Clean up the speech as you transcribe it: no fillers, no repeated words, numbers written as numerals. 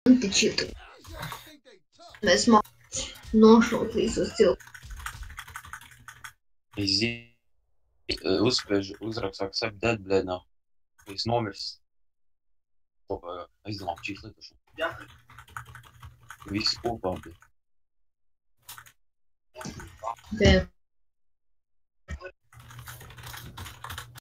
Ты читал. Mēs nošaut visus cilvēkus. Uzspiež, uzrakst, accept dead, blēd, nav. Es nomirst. Aizdomā šīs lietošana. Visi kopā bija. Okay.